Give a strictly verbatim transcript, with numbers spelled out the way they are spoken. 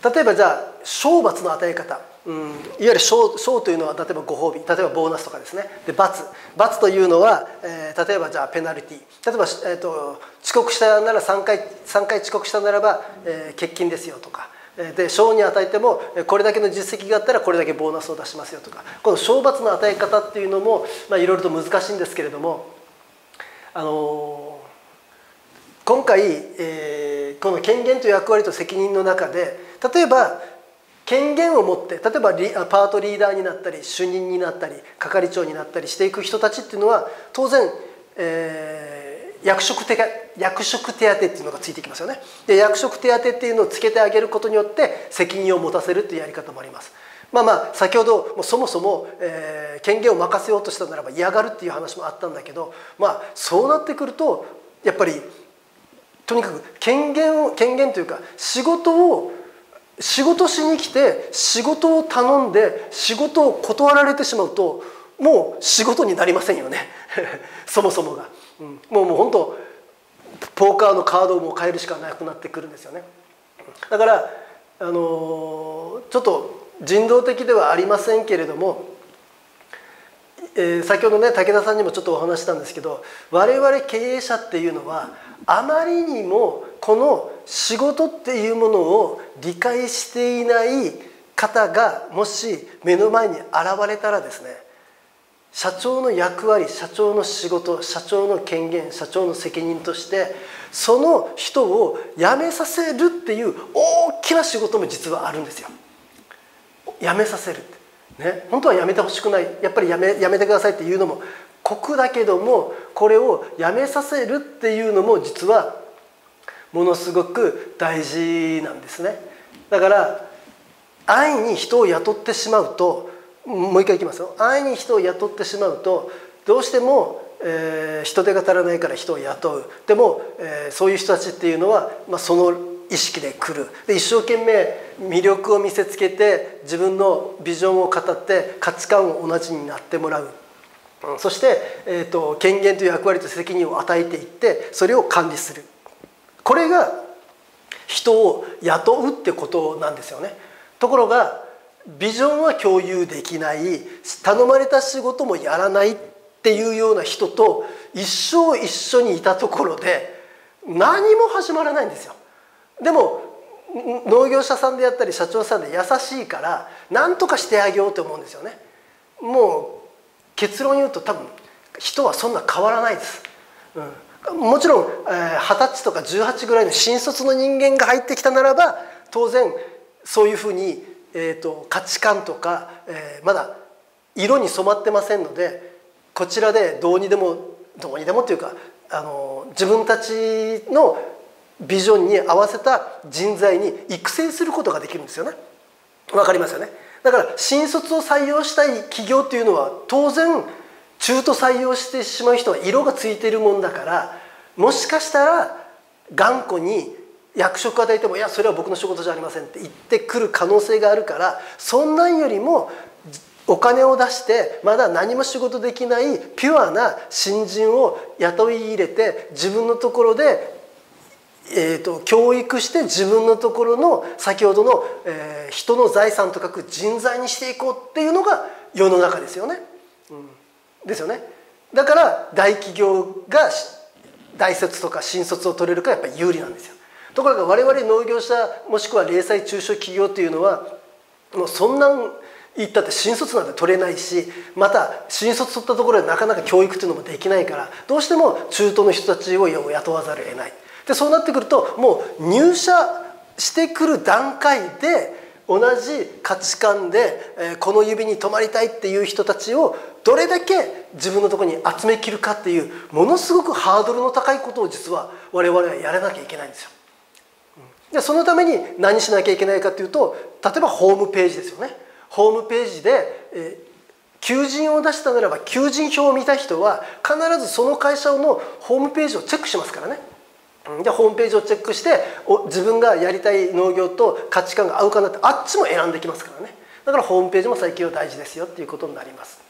例えばじゃあ賞罰の与え方、うん、いわゆる賞、賞というのは例えばご褒美、例えばボーナスとかですね。で罰罰というのは、えー、例えばじゃあペナルティ、例えば、えー、と遅刻したならさんかいさんかい遅刻したならば、えー、欠勤ですよとか。で賞に与えてもこれだけの実績があったらこれだけボーナスを出しますよとか、この賞罰の与え方っていうのも、まあ、いろいろと難しいんですけれども、あのー、今回、えー、この権限と役割と責任の中で、例えば権限を持って例えばリパートリーダーになったり主任になったり係長になったりしていく人たちっていうのは当然、えー役職手役職手当っていうのがついてきますよね。で役職手当っていうのをつけてあげることによって責任を持たせるというやり方もあります。まあまあ先ほどもうそもそも、えー、権限を任せようとしたならば嫌がるっていう話もあったんだけど、まあそうなってくるとやっぱりとにかく権限を権限というか仕事を仕事しに来て仕事を頼んで仕事を断られてしまうともう仕事になりませんよねそもそもが。うん、もうもう本当ポーカーのカードをもう変えるしかなくなってくるんですよね。だから、あのー、ちょっと人道的ではありませんけれども、えー、先ほどね武田さんにもちょっとお話したんですけど、我々経営者っていうのはあまりにもこの仕事っていうものを理解していない方がもし目の前に現れたらですね、社長の役割、社長の仕事、社長の権限、社長の責任としてその人を辞めさせるっていう大きな仕事も実はあるんですよ。辞めさせるってね、本当は辞めてほしくない、やっぱり辞め、辞めてくださいっていうのも酷だけども、これを辞めさせるっていうのも実はものすごく大事なんですね。だから安易に人を雇ってしまうと、もう一回いきますよ。安易に人を雇ってしまうとどうしても、えー、人手が足らないから人を雇う。でも、えー、そういう人たちっていうのは、まあ、その意識で来る。で一生懸命魅力を見せつけて自分のビジョンを語って価値観を同じになってもらう。そして、えーと、権限という役割と責任を与えていってそれを管理する。これが人を雇うってことなんですよね。ところがビジョンは共有できない、頼まれた仕事もやらないっていうような人と一生一緒にいたところで何も始まらないんですよ。でも農業者さんであったり社長さんで優しいから何とかしてあげようと思うんですよね。もう結論言うと多分人はそんな変わらないです。うん、もちろんはたちとかじゅうはちぐらいの新卒の人間が入ってきたならば当然そういうふうにえーと価値観とか、えー、まだ色に染まってませんのでこちらでどうにでもどうにでもっていうかあの自分たちのビジョンに合わせた人材に育成することができるんですよね。わかりますよね。だから新卒を採用したい企業っていうのは当然中途採用してしまう人は色がついているもんだから、もしかしたら頑固に役職与えても「いやそれは僕の仕事じゃありません」って言ってくる可能性があるから、そんなんよりもお金を出してまだ何も仕事できないピュアな新人を雇い入れて自分のところで、えー、と教育して自分のところの先ほどの、えー、人の財産と書く人材にしていこうっていうのが世の中ですよね。うん、ですよね。だから大企業が大卒とか新卒を取れるからやっぱり有利なんですよ。ところが我々農業者もしくは零細中小企業というのはもうそんなん言ったって新卒なんて取れないし、また新卒取ったところでなかなか教育というのもできないからどうしても中途の人たちを雇わざるを得ない。でそうなってくるともう入社してくる段階で同じ価値観でこの指に止まりたいっていう人たちをどれだけ自分のところに集めきるかっていうものすごくハードルの高いことを実は我々はやらなきゃいけないんですよ。でそのために何しなきゃいけないかというと、例えばホームページですよね。ホームページで、えー、求人を出したならば求人票を見た人は必ずその会社のホームページをチェックしますからね。でホームページをチェックしてお自分がやりたい農業と価値観が合うかなってあっちも選んできますからね。だからホームページも最近は大事ですよっていうことになります。